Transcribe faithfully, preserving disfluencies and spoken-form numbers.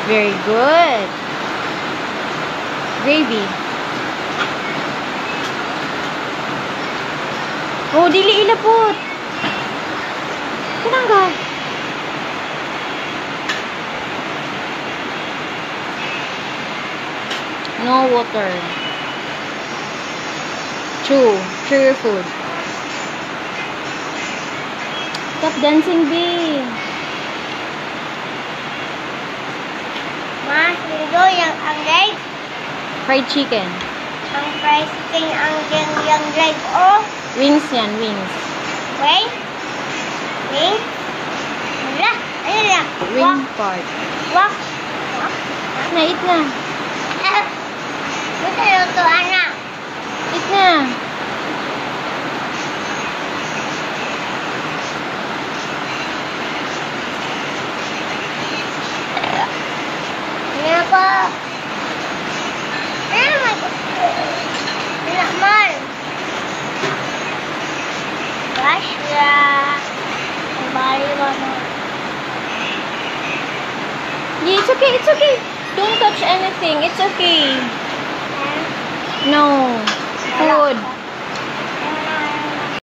Very good. Gravy. Oh, dili ilapot. Kanangga. No water. Chew. Chew your food. Stop dancing, B. Ma, linggo yung ang leg. Fried chicken. Ang fried chicken ang yung, yung leg. Oh. Wings yan, wings. Wait. Wait. Wala. Ano lang? Wing part. Walk. Na, eat na. Ah. Buta luto, anak. Eat na. Ano po? Ano naman? Ano naman? Wash na. Ang bali mo mo. Yeah, it's okay, it's okay. Don't touch anything. It's okay. No. Food.